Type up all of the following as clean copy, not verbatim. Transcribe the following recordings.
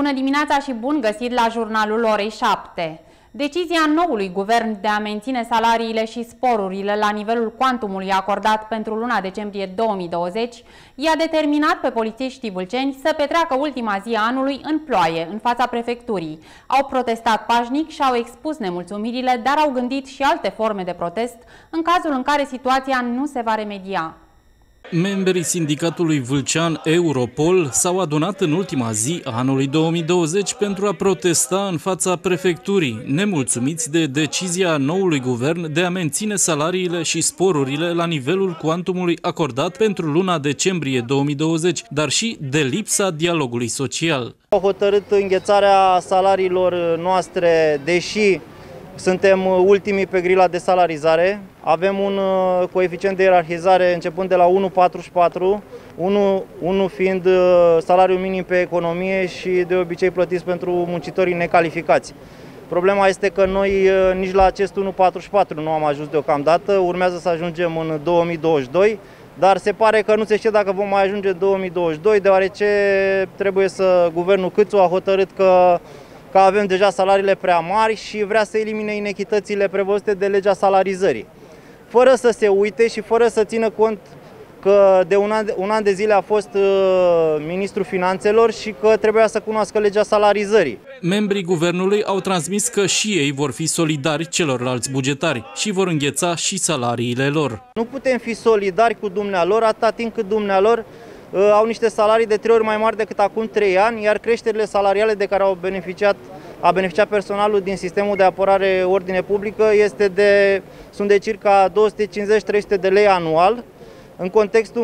Bună dimineața și bun găsit la jurnalul orei 7. Decizia noului guvern de a menține salariile și sporurile la nivelul cuantumului acordat pentru luna decembrie 2020 i-a determinat pe polițiștii vâlceni să petreacă ultima zi a anului în ploaie, în fața prefecturii. Au protestat pașnic și au expus nemulțumirile, dar au gândit și alte forme de protest în cazul în care situația nu se va remedia. Membrii sindicatului vâlcean Europol s-au adunat în ultima zi a anului 2020 pentru a protesta în fața prefecturii, nemulțumiți de decizia noului guvern de a menține salariile și sporurile la nivelul cuantumului acordat pentru luna decembrie 2020, dar și de lipsa dialogului social. Au hotărât înghețarea salariilor noastre, deși suntem ultimii pe grila de salarizare. Avem un coeficient de ierarhizare începând de la 1,44, 1 fiind salariul minim pe economie și de obicei plătiți pentru muncitorii necalificați. Problema este că noi nici la acest 1,44 nu am ajuns deocamdată, urmează să ajungem în 2022, dar se pare că nu se știe dacă vom mai ajunge în 2022, deoarece guvernul Câțu a hotărât că avem deja salariile prea mari și vrea să elimine inechitățile prevăzute de legea salarizării. Fără să se uite și fără să țină cont că de un an de zile a fost ministrul finanțelor și că trebuia să cunoască legea salarizării. Membrii guvernului au transmis că și ei vor fi solidari celorlalți bugetari și vor îngheța și salariile lor. Nu putem fi solidari cu dumnealor atâta timp cât dumnealor au niște salarii de 3 ori mai mari decât acum 3 ani, iar creșterile salariale de care a beneficiat personalul din sistemul de apărare ordine publică sunt de circa 250-300 de lei anual, în contextul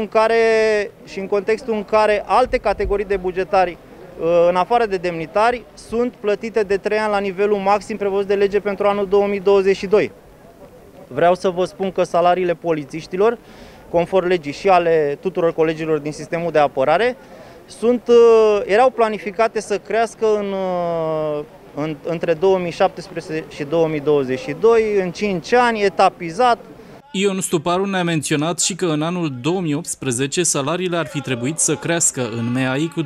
în care alte categorii de bugetari, în afară de demnitari, sunt plătite de 3 ani la nivelul maxim prevăzut de lege pentru anul 2022. Vreau să vă spun că salariile polițiștilor, conform legii și ale tuturor colegilor din sistemul de apărare, erau planificate să crească între 2017 și 2022, în 5 ani, etapizat. Ion Stuparu ne-a menționat și că în anul 2018 salariile ar fi trebuit să crească în MEAI cu 25%,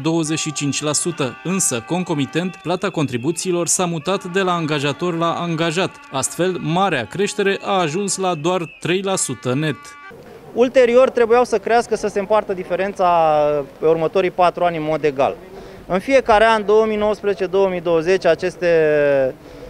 însă, concomitent, plata contribuțiilor s-a mutat de la angajator la angajat. Astfel, marea creștere a ajuns la doar 3% net. Ulterior trebuiau să crească, să se împartă diferența pe următorii 4 ani în mod egal. În fiecare an, 2019-2020,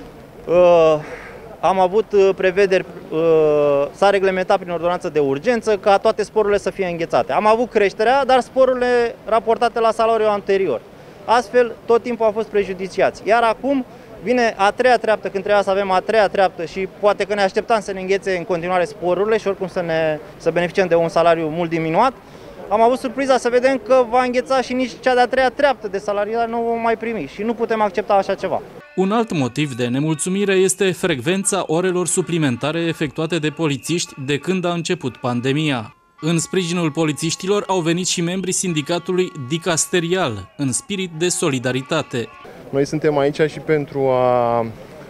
am avut prevederi, s-a reglementat prin ordonanță de urgență ca toate sporurile să fie înghețate. Am avut creșterea, dar sporurile raportate la salariul anterior. Astfel, tot timpul au fost prejudiciați. Iar acum vine a treia treaptă, când trebuia să avem a treia treaptă și poate că ne așteptam să ne înghețe în continuare sporurile și oricum să beneficiem de un salariu mult diminuat. Am avut surpriza să vedem că va îngheța și nici cea de-a treia treaptă de salarizare nu vom mai primi și nu putem accepta așa ceva. Un alt motiv de nemulțumire este frecvența orelor suplimentare efectuate de polițiști de când a început pandemia. În sprijinul polițiștilor au venit și membrii sindicatului dicasterial, în spirit de solidaritate. Noi suntem aici și pentru a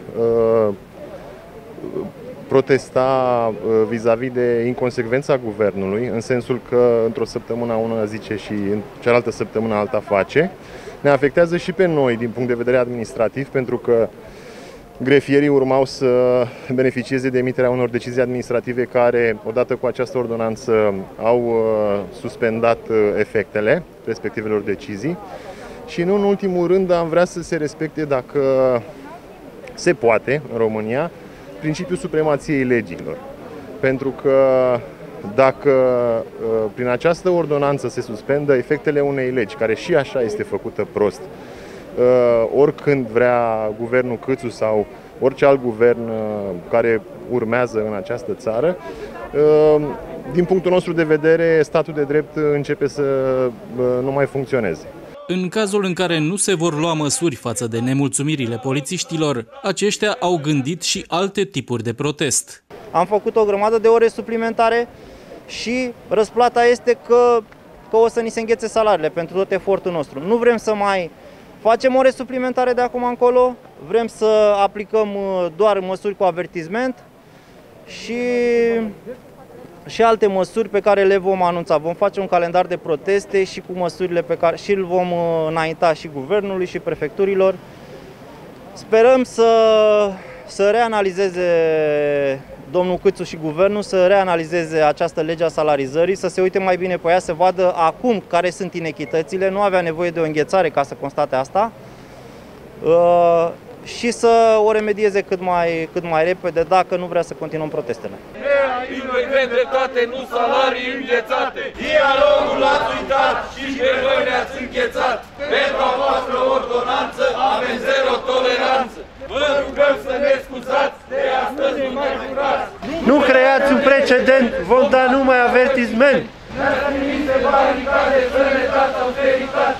protesta vis-a-vis de inconsecvența guvernului, în sensul că într-o săptămână una zice și în cealaltă săptămână alta face. Ne afectează și pe noi din punct de vedere administrativ, pentru că grefierii urmau să beneficieze de emiterea unor decizii administrative care, odată cu această ordonanță, au suspendat efectele respectivelor decizii. Și nu în ultimul rând am vrea să se respecte, dacă se poate, în România, principiul supremației legilor. Pentru că dacă prin această ordonanță se suspendă efectele unei legi, care și așa este făcută prost, oricând vrea guvernul Câțu sau orice alt guvern care urmează în această țară, din punctul nostru de vedere, statul de drept începe să nu mai funcționeze. În cazul în care nu se vor lua măsuri față de nemulțumirile polițiștilor, aceștia au gândit și alte tipuri de protest. Am făcut o grămadă de ore suplimentare și răsplata este că o să ni se înghețe salariile pentru tot efortul nostru. Nu vrem să mai facem ore suplimentare de acum încolo, vrem să aplicăm doar măsuri cu avertisment și și alte măsuri pe care le vom anunța. Vom face un calendar de proteste și cu măsurile pe care și îl vom înainta și guvernului și prefecturilor. Sperăm să reanalizeze domnul Câțu și guvernul, să reanalizeze această lege a salarizării, să se uite mai bine pe ea, să vadă acum care sunt inechitățile, nu avea nevoie de o înghețare ca să constate asta, și să o remedieze cât mai repede dacă nu vrea să continuăm protestele. Noi vrem dreptate, nu salarii înghețate. Dialogul l-ați uitat și pe noi ne-ați înghețat. Pentru a voastră ordonanță avem zero toleranță. Vă rugăm să ne scuzați, de astăzi nu mai jurați. Nu creați un precedent, vom da numai avertisment. Ne-ați trimis de baricade să ne dați austeritate.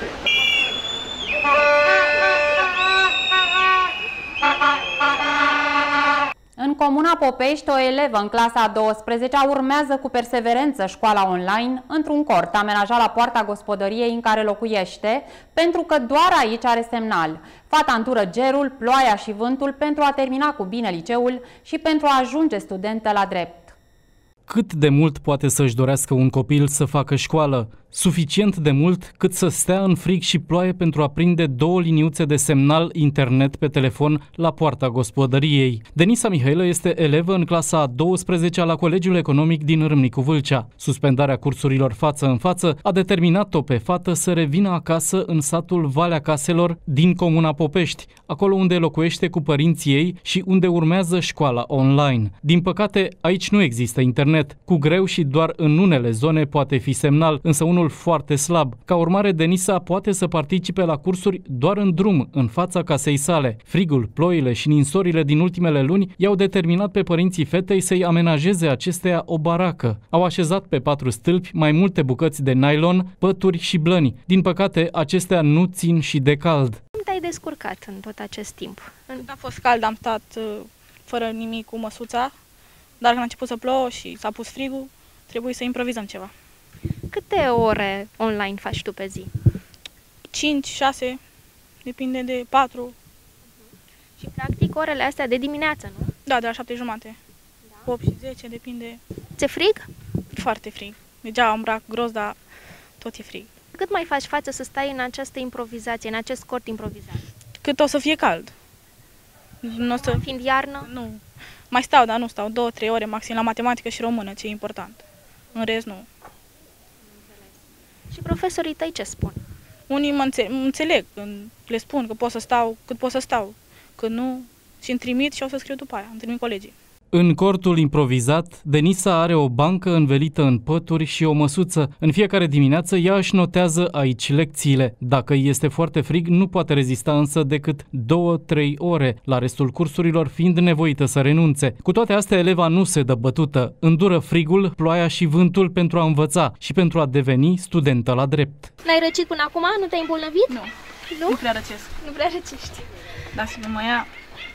În comuna Popești, o elevă în clasa a 12-a urmează cu perseverență școala online într-un cort amenajat la poarta gospodăriei în care locuiește, pentru că doar aici are semnal. Fata întură gerul, ploaia și vântul pentru a termina cu bine liceul și pentru a ajunge studentă la drept. Cât de mult poate să-și dorească un copil să facă școală? Suficient de mult cât să stea în frig și ploaie pentru a prinde 2 liniuțe de semnal internet pe telefon la poarta gospodăriei. Denisa Mihailă este elevă în clasa a 12-a la Colegiul Economic din Râmnicu Vâlcea. Suspendarea cursurilor față în față a determinat-o pe fată să revină acasă în satul Valea Caselor din comuna Popești, acolo unde locuiește cu părinții ei și unde urmează școala online. Din păcate, aici nu există internet. Cu greu și doar în unele zone poate fi semnal, însă unul foarte slab. Ca urmare, Denisa poate să participe la cursuri doar în drum, în fața casei sale. Frigul, ploile și ninsorile din ultimele luni i-au determinat pe părinții fetei să-i amenajeze acesteia o baracă. Au așezat pe 4 stâlpi mai multe bucăți de nylon, pături și blăni. Din păcate, acestea nu țin și de cald. Cum te-ai descurcat în tot acest timp? A fost cald, am stat fără nimic cu măsuța, dar când a început să plouă și s-a pus frigul, trebuie să improvizăm ceva. Câte ore online faci tu pe zi? 5, 6, depinde de 4. Și practic orele astea de dimineață, nu? Da, de la 7:30. Da. 8 și 10, depinde. Ți-e frig? Foarte frig. Deja am îmbrac gros, dar tot e frig. Cât mai faci față să stai în această improvizație, în acest cort improvizat? Cât o să fie cald. Fiind iarnă? Nu. Mai stau, dar nu stau. 2-3 ore maxim la matematică și română, ce e important. În rest, nu. Și profesorii tăi ce spun? Unii mă înțeleg când le spun că pot să stau, cât pot să stau. Când nu, și îmi trimit și o să scriu după aia. Îmi trimit colegii. În cortul improvizat, Denisa are o bancă învelită în pături și o măsuță. În fiecare dimineață ea își notează aici lecțiile. Dacă îi este foarte frig, nu poate rezista însă decât 2-3 ore, la restul cursurilor fiind nevoită să renunțe. Cu toate astea, eleva nu se dă bătută. Îndură frigul, ploaia și vântul pentru a învăța și pentru a deveni studentă la drept. N-ai răcit până acum? Nu te-ai îmbolnăvit? Nu. Nu? Nu prea răcesc. Nu prea răcești. Dar să mă ia.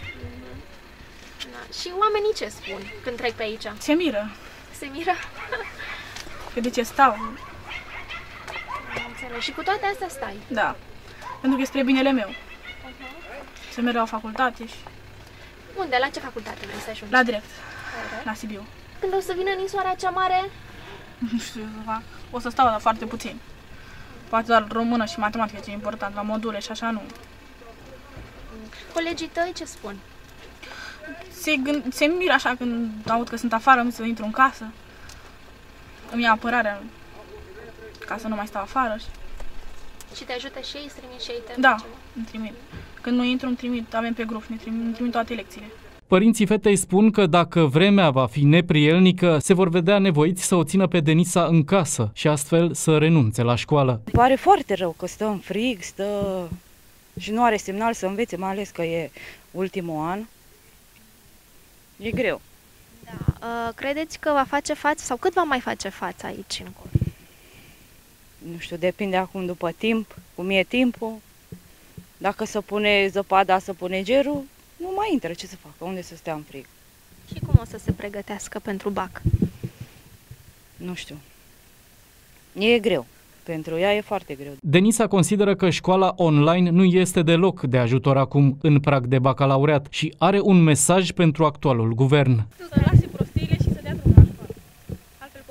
Și oamenii ce spun când trec pe aici? Se miră. Se miră? Că de ce stau? Înțeleg. Și cu toate astea stai? Da. Pentru că e spre binele meu. Să merg la o facultate și... Unde? La ce facultate vrei să ajungi? La drept. La Sibiu. Când o să vină ninsoarea cea mare? Nu știu ce să fac. O să stau, dar foarte puțin. Poate doar română și matematică, ce e important, la module și așa nu. Colegii tăi ce spun? Se miră așa când aud că sunt afară, îmi să intru în casă. Îmi ia apărarea ca să nu mai stau afară. Și te ajută și ei, îți trimit și ei? Da, îmi trimit. Când nu intru, îmi trimit, avem pe grup, îmi trimit toate lecțiile. Părinții fetei spun că dacă vremea va fi neprielnică, se vor vedea nevoiți să o țină pe Denisa în casă și astfel să renunțe la școală. Îmi pare foarte rău că stă în frig, și nu are semnal să învețe, mai ales că e ultimul an. E greu. Da. Credeți că va face față sau cât va mai face față aici în cort? Nu știu, depinde acum după timp, cum e timpul. Dacă se pune zăpada, se pune gerul, nu mai intră, ce să facă, unde să stea în frig. Și cum o să se pregătească pentru BAC? Nu știu. E greu. Pentru ea e foarte greu. Denisa consideră că școala online nu este deloc de ajutor acum în prag de bacalaureat și are un mesaj pentru actualul guvern. Să lase prostiile și să dea drumul la școală. Altfel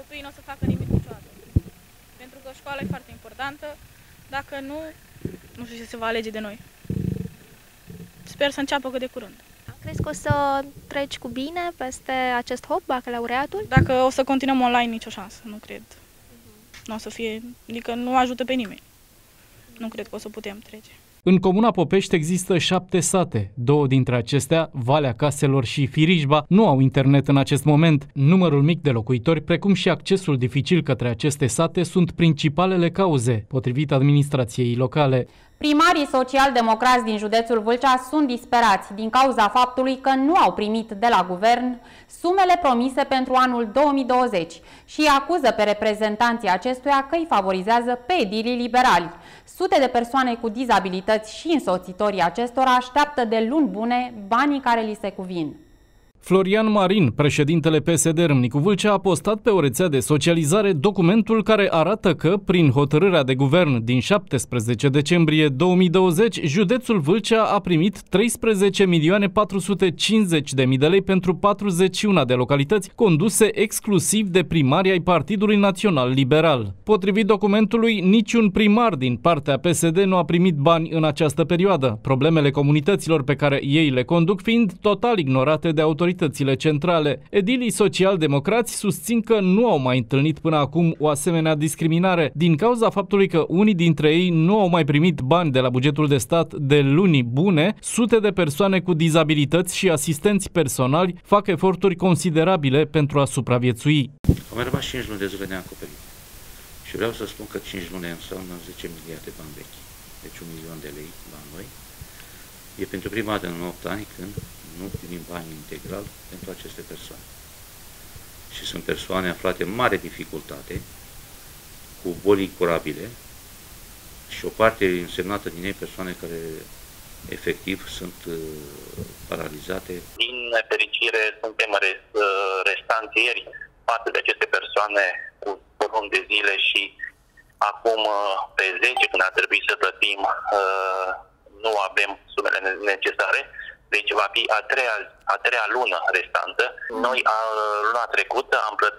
importantă. Dacă nu, nu știu ce se va alege de noi. Sper să înceapă cât de curând. Crezi că o să treci cu bine peste acest hop, bacalaureatul? Dacă o să continuăm online, nicio șansă, nu cred. Nu o să fie, adică nu ajută pe nimeni. Nu cred că o să putem trece. În comuna Popești există 7 sate. 2 dintre acestea, Valea Caselor și Firijba, nu au internet în acest moment. Numărul mic de locuitori, precum și accesul dificil către aceste sate, sunt principalele cauze, potrivit administrației locale. Primarii social-democrați din județul Vâlcea sunt disperați din cauza faptului că nu au primit de la guvern sumele promise pentru anul 2020 și acuză pe reprezentanții acestuia că îi favorizează pe edilii liberali. Sute de persoane cu dizabilități și însoțitorii acestora așteaptă de luni bune banii care li se cuvin. Florian Marin, președintele PSD Râmnicu Vâlcea, a postat pe o rețea de socializare documentul care arată că, prin hotărârea de guvern din 17 decembrie 2020, județul Vâlcea a primit 13.450.000 de lei pentru 41 de localități conduse exclusiv de primari ai Partidului Național Liberal. Potrivit documentului, niciun primar din partea PSD nu a primit bani în această perioadă, problemele comunităților pe care ei le conduc fiind total ignorate de autoritățile centrale. Edilii social-democrați susțin că nu au mai întâlnit până acum o asemenea discriminare din cauza faptului că unii dintre ei nu au mai primit bani de la bugetul de stat de luni bune. Sute de persoane cu dizabilități și asistenți personali fac eforturi considerabile pentru a supraviețui. Au mai rămas 5 luni de zile neacoperite și vreau să spun că 5 luni înseamnă 10 miliarde bani vechi, deci 1 milion de lei bani noi. E pentru prima dată în 8 ani când nu primim bani integral pentru aceste persoane. Și sunt persoane aflate în mare dificultate, cu boli incurabile și o parte însemnată din ei persoane care efectiv sunt paralizate. Din nefericire suntem restanțieri față de aceste persoane cu luni de zile și acum pe 10 când ar trebui să plătim nu avem sumele necesare. Deci va fi a treia lună restantă. Noi luna trecută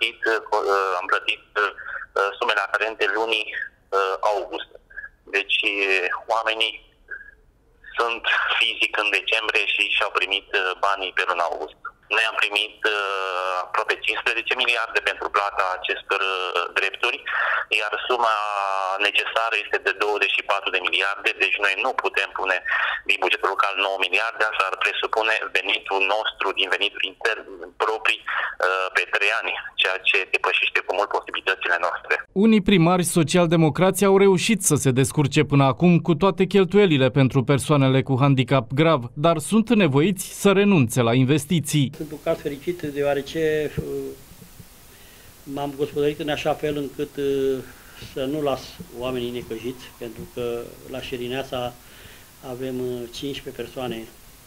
am plătit sumele aferente lunii august. Deci oamenii sunt fizic în decembrie și și-au primit banii pe luna august. Noi am primit aproape 15 miliarde pentru plata acestor drepturi, iar suma necesară este de 24 de miliarde, deci noi nu putem pune din bugetul local 9 miliarde, asta ar presupune venitul nostru din venituri interne proprii pe 3 ani, ceea ce depășește cu mult posibilitățile noastre. Unii primari social-democrați au reușit să se descurce până acum cu toate cheltuielile pentru persoanele cu handicap grav, dar sunt nevoiți să renunțe la investiții. Sunt un caz fericit deoarece m-am gospodărit în așa fel încât să nu las oamenii necăjiți, pentru că la Șerineața avem 15 persoane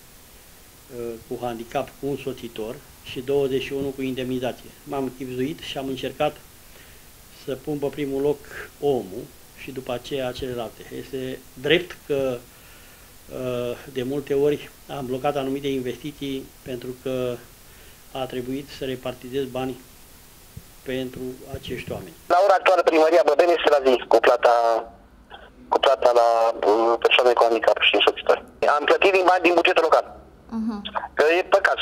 cu handicap cu un soțitor și 21 cu indemnizație. M-am chibzuit și am încercat să pun pe primul loc omul și după aceea celelalte. Este drept că de multe ori am blocat anumite investiții pentru că a trebuit să repartizez bani pentru acești oameni. La ora actuală primăria Băbeni este la zi cu plata la persoane cu handicap și însoțitori. Am plătit din bani din bugetul local. Că e păcat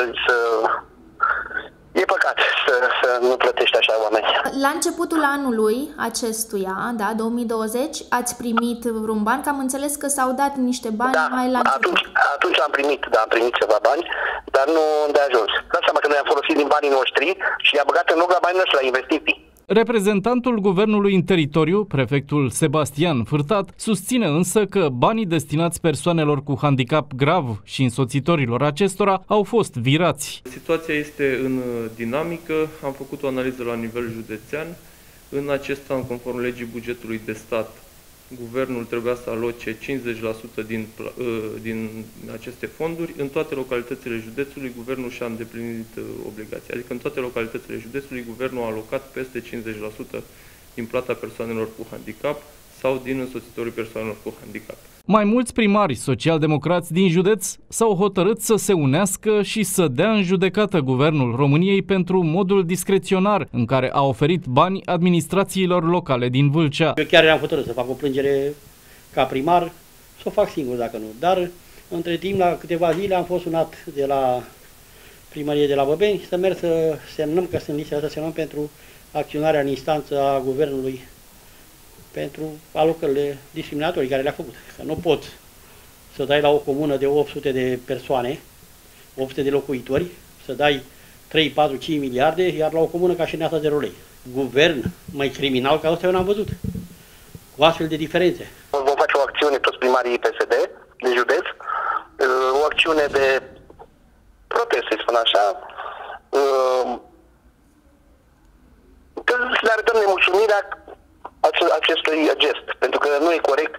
să nu plătești așa oameni. La începutul anului acestuia, da, 2020, ați primit vreun ban? Că am înțeles că s-au dat niște bani mai la început. Atunci am primit ceva bani, dar nu de ajuns. Dați seama că noi am folosit din banii noștri și i-am băgat în loc la banii noștri la investiții. Reprezentantul guvernului în teritoriu, prefectul Sebastian Fârtat, susține însă că banii destinați persoanelor cu handicap grav și însoțitorilor acestora au fost virați. Situația este în dinamică, am făcut o analiză la nivel județean. În acest an, conform legii bugetului de stat, guvernul trebuia să aloce 50% din aceste fonduri. În toate localitățile județului, guvernul și-a îndeplinit obligația. Adică în toate localitățile județului, guvernul a alocat peste 50% din plata persoanelor cu handicap sau din însoțitorii persoanelor cu handicap. Mai mulți primari social-democrați din județ s-au hotărât să se unească și să dea în judecată Guvernul României pentru modul discreționar în care a oferit bani administrațiilor locale din Vâlcea. Eu chiar eram hotărât să fac o plângere ca primar, să o fac singur dacă nu, dar între timp, la câteva zile, am fost sunat de la primărie de la Băbeni să merg să semnăm, că sunt listele să semnăm pentru acționarea în instanță a Guvernului pentru alocările discriminatorii care le-a făcut. Că nu pot să dai la o comună de 800 de persoane, 800 de locuitori, să dai 3, 4, 5 miliarde, iar la o comună ca și Neasa 0 lei. Guvern mai criminal ca asta eu n-am văzut, cu astfel de diferențe. Vom face o acțiune, toți primarii PSD de județ, o acțiune de protest, să spun așa, că le arătăm nemulțumirea acestui gest, pentru că nu e corect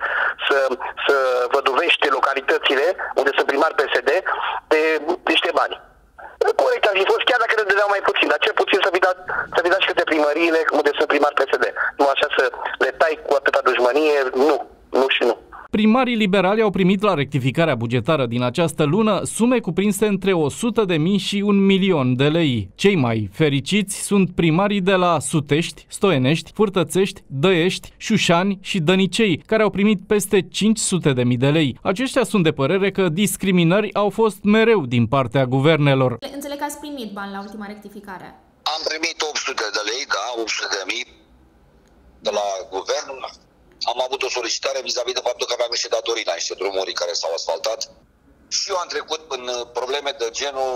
să văduvești localitățile unde sunt primari PSD de niște bani. Corect ar fi fost, chiar dacă le dădeau mai puțin, dar cel puțin să fi dat și câte primăriile unde sunt primari PSD. Nu așa să le tai cu atâta dușmănie, nu și nu. Primarii liberali au primit la rectificarea bugetară din această lună sume cuprinse între 100.000 și 1.000.000 de lei. Cei mai fericiți sunt primarii de la Sutești, Stoienești, Furtățești, Dăiești, Șușani și Dănicei, care au primit peste 500.000 de lei. Aceștia sunt de părere că discriminări au fost mereu din partea guvernelor. Înțeleg că ați primit bani la ultima rectificare. Am primit 800 de lei, da, 800.000 de la guvern. Am avut o solicitare vis-a-vis de faptul că aveam niște datorii la niște drumuri care s-au asfaltat și eu am trecut în probleme de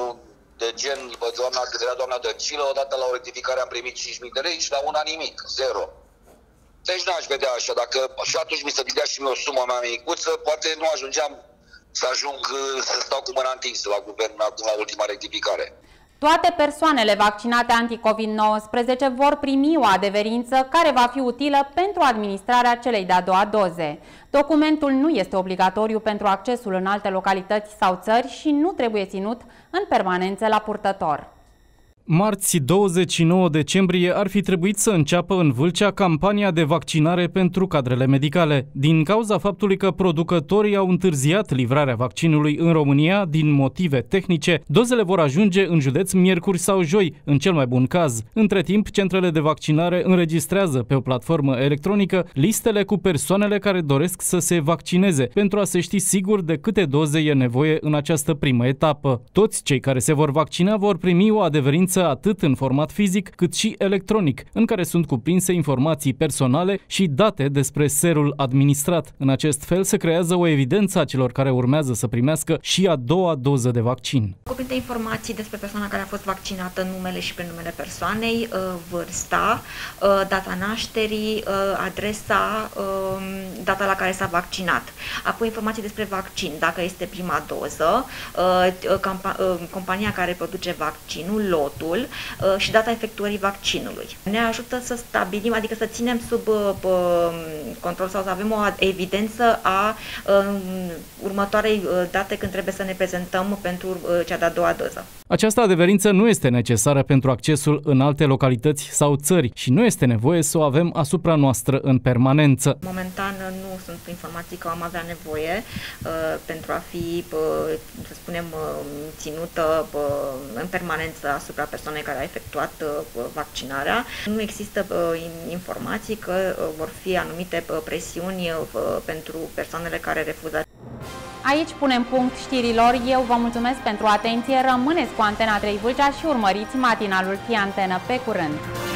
gen, doamna Dăncilă, odată la o rectificare am primit 5.000 de lei și la una nimic, 0. Deci n-aș vedea așa, dacă și atunci mi se dădea și mie o sumă mai micuță, poate nu ajungeam să ajung să stau cu mâna întinsă la guvern acum la ultima rectificare. Toate persoanele vaccinate anti-COVID-19 vor primi o adeverință care va fi utilă pentru administrarea celei de-a doua doze. Documentul nu este obligatoriu pentru accesul în alte localități sau țări și nu trebuie ținut în permanență la purtător. Marți, 29 decembrie, ar fi trebuit să înceapă în Vâlcea campania de vaccinare pentru cadrele medicale. Din cauza faptului că producătorii au întârziat livrarea vaccinului în România din motive tehnice, dozele vor ajunge în județ miercuri sau joi, în cel mai bun caz. Între timp, centrele de vaccinare înregistrează pe o platformă electronică listele cu persoanele care doresc să se vaccineze, pentru a se ști sigur de câte doze e nevoie în această primă etapă. Toți cei care se vor vaccina vor primi o adeverință atât în format fizic cât și electronic, în care sunt cuprinse informații personale și date despre serul administrat. În acest fel se creează o evidență a celor care urmează să primească și a doua doză de vaccin. Cuprinde informații despre persoana care a fost vaccinată, numele și prenumele persoanei, vârsta, data nașterii, adresa, data la care s-a vaccinat. Apoi informații despre vaccin, dacă este prima doză, compania care produce vaccinul, lotul și data efectuării vaccinului. Ne ajută să stabilim, adică să ținem sub control sau să avem o evidență a următoarei date când trebuie să ne prezentăm pentru cea de-a doua doză. Această adeverință nu este necesară pentru accesul în alte localități sau țări și nu este nevoie să o avem asupra noastră în permanență. Momentan nu sunt informații că am avea nevoie pentru a fi, să spunem, ținută în permanență asupra persoanei care a efectuat vaccinarea. Nu există informații că vor fi anumite presiuni pentru persoanele care refuză. Aici punem punct știrilor. Eu vă mulțumesc pentru atenție. Rămâneți cu Antena 3 Vâlcea și urmăriți matinalul Fi Antenă. Pe curând!